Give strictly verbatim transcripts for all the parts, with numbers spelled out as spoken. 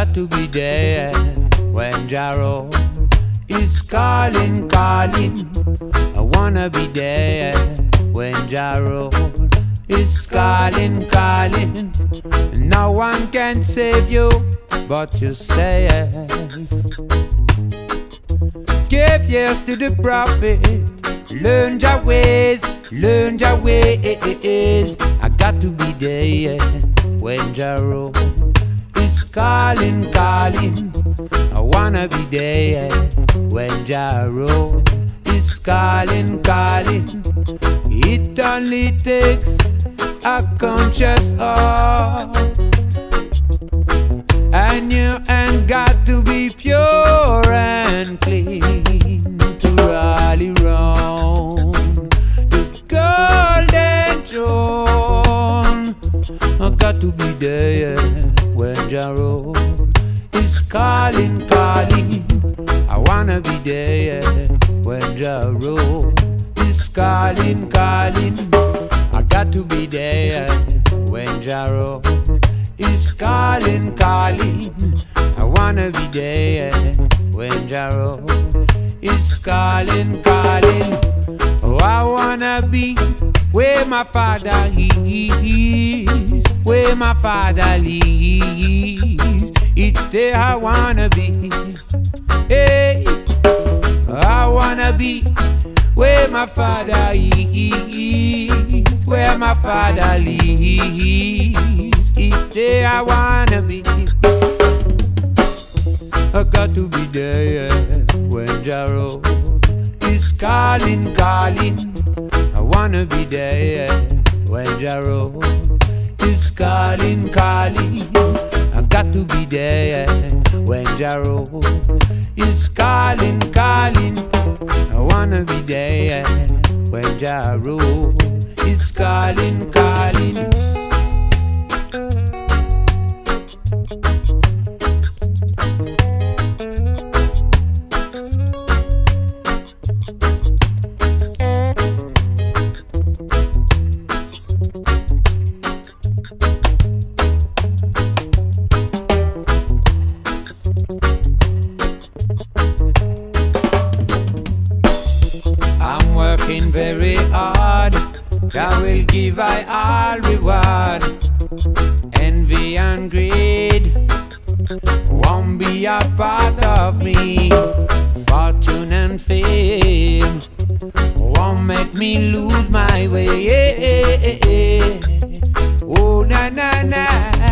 got to be there when Jaro is calling, calling. I wanna be there when Jaro is calling, calling. No one can save you but yourself. Give ears to the prophet, learn your ways, learn your ways. I got to be there when Jaro is calling, calling. I wanna be there when Jaro is calling, calling. It only takes a conscious heart, and your hands got to be pure and clean to rally round the golden throne. I got to be there when Jaro is calling, calling. I wanna be there when Jaro is calling, calling. I got to be there when Jaro is calling, calling. I wanna be there when Jaro is calling, calling. Oh, I wanna be where my father is, where my father lives. It's there I wanna be. Hey, I wanna be where my father is, where my father lives. It's there I wanna be. I got to be there when Jaro is calling, calling. I wanna be there when Jaro is calling, calling. I got to be there when Jaro is calling, calling. I wanna be there when Jaro is calling, calling. Very hard, God will give I all reward. Envy and greed won't be a part of me. Fortune and fame won't make me lose my way. Oh na na na,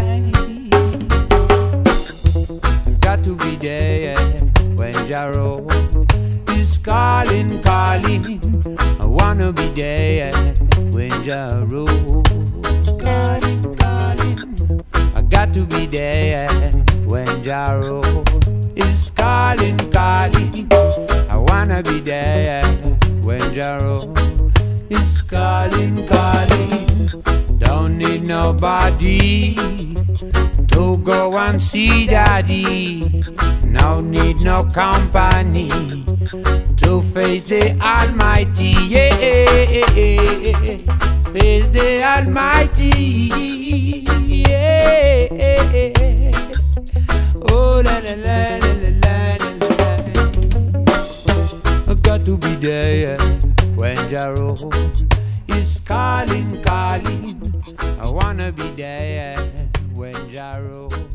got to be there when Jaro is calling, calling. I wanna be there when Jaro is calling, calling. I got to be there when Jaro is calling, calling. I wanna be there when Jaro is calling, calling. Don't need nobody to go and see Daddy. No need no company to face the Almighty, yeah, face the Almighty, yeah. Oh la la la la la la. I got to be there when Jaro is calling, calling. I wanna be there when Jaro